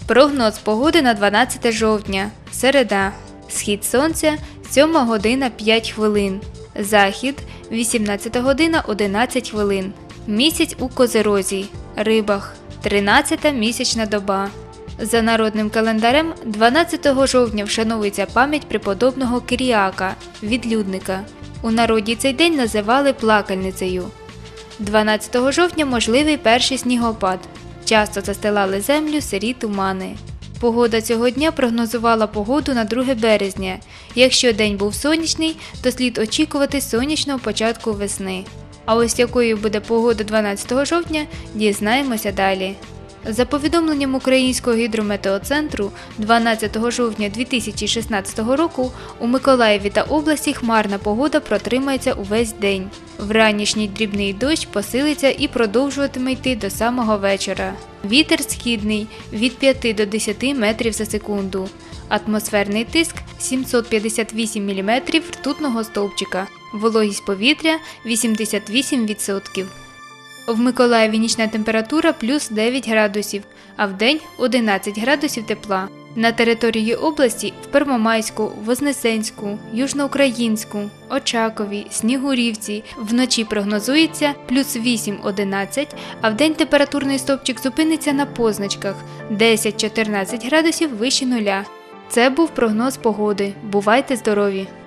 Прогноз погоди на 12 жовтня. Середа. Схід сонця – 7 година 5 хвилин. Захід – 18 година 11 хвилин. Місяць у Козирозі. Рибах. 13-та місячна доба. За народним календарем 12 жовтня вшановується пам'ять преподобного Киріака, відлюдника. У народі цей день називали плакальницею. 12 жовтня можливий перший снігопад. Часто застилали землю сирі тумани. Погода цього дня прогнозувала погоду на 2 березня. Якщо день був сонячний, то слід очікувати сонячного початку весни. А ось якою буде погода 12 жовтня, дізнаємося далі. За повідомленням Українського гідрометеоцентру, 12 жовтня 2016 року у Миколаєві та області хмарна погода протримається увесь день. Вранішній дрібний дощ посилиться і продовжуватиме йти до самого вечора. Вітер східний від 5 до 10 метрів за секунду. Атмосферний тиск 758 мм ртутного стовпчика. Вологість повітря 88%. В Миколаєві нічна температура плюс 9 градусів, а вдень 11 градусів тепла. На території області в Первомайську, Вознесенську, Южноукраїнську, Очакові, Снігурівці вночі прогнозується плюс 8-11, а вдень температурний стовпчик зупиниться на позначках 10-14 градусів вище нуля. Це був прогноз погоди. Бувайте здорові!